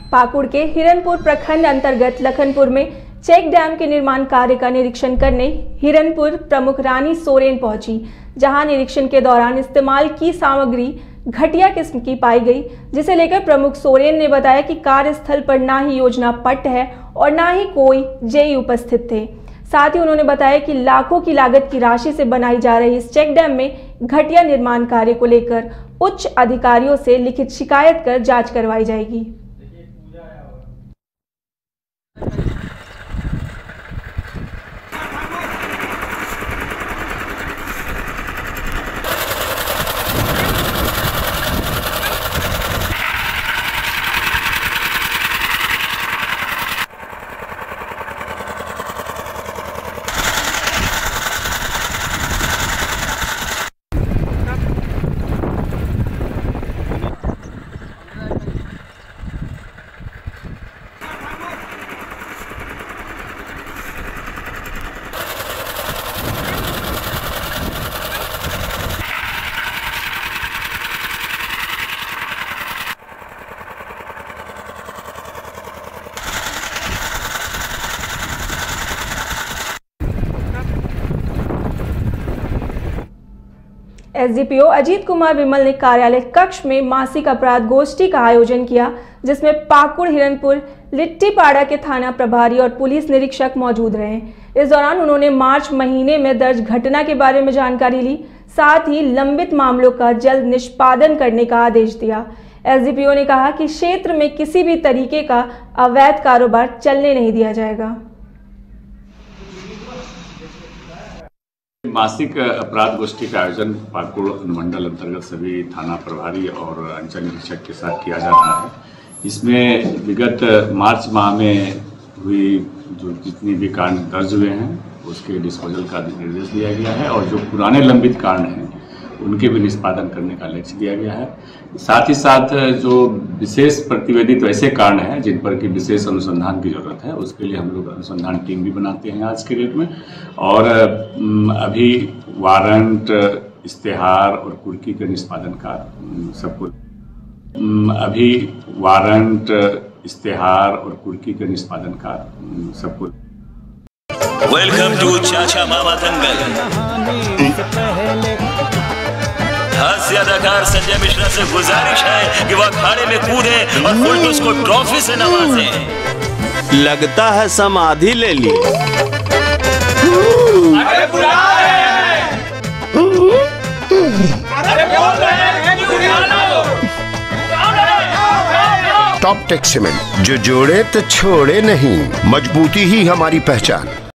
पाकुड़ के हिरनपुर प्रखंड अंतर्गत लखनपुर में चेक डैम के निर्माण कार्य का निरीक्षण करने हिरनपुर प्रमुख रानी सोरेन पहुंची, जहां निरीक्षण के दौरान इस्तेमाल की सामग्री घटिया किस्म की पाई गई, जिसे लेकर प्रमुख सोरेन ने बताया कि कार्यस्थल पर ना ही योजना पट है और ना ही कोई जेई उपस्थित थे। साथ ही उन्होंने बताया कि लाखों की लागत की राशि से बनाई जा रही इस चेक डैम में घटिया निर्माण कार्य को लेकर उच्च अधिकारियों से लिखित शिकायत कर जांच करवाई जाएगी। एसडीपीओ अजीत कुमार विमल ने कार्यालय कक्ष में मासिक अपराध गोष्ठी का आयोजन किया, जिसमें पाकुड़, हिरनपुर, लिट्टीपाड़ा के थाना प्रभारी और पुलिस निरीक्षक मौजूद रहे। इस दौरान उन्होंने मार्च महीने में दर्ज घटना के बारे में जानकारी ली, साथ ही लंबित मामलों का जल्द निष्पादन करने का आदेश दिया। एसडीपीओ ने कहा कि क्षेत्र में किसी भी तरीके का अवैध कारोबार चलने नहीं दिया जाएगा। मासिक अपराध गोष्ठी का आयोजन पाकुड़ अनुमंडल अंतर्गत सभी थाना प्रभारी और अंचल निरीक्षक के साथ किया जा रहा है। इसमें विगत मार्च माह में हुई जो जितनी भी कांड दर्ज हुए हैं उसके डिस्पोजल का निर्देश दिया गया है और जो पुराने लंबित कांड हैं उनके भी निष्पादन करने का लक्ष्य दिया गया है। साथ ही साथ जो विशेष प्रतिवेदित ऐसे कांड हैं जिन पर कि विशेष अनुसंधान की जरूरत है, उसके लिए हम लोग अनुसंधान टीम भी बनाते हैं आज के डेट में। और अभी वारंट, इश्तेहार और कुर्की के निष्पादन का सबको सबको वेलकम टू चाचा मामा दंगल। हास्य अदाकार संजय मिश्रा से गुजारिश है कि वह अखाड़े में कूदे और फुलटूस को ट्रॉफी से नवाजे। लगता है समाधि ले ली। अरे बुला रहे हैं। अरे बोल रहे हैं कि बुला लो। टॉप टेक सीमेंट, जो जोड़े तो छोड़े नहीं, मजबूती ही हमारी पहचान।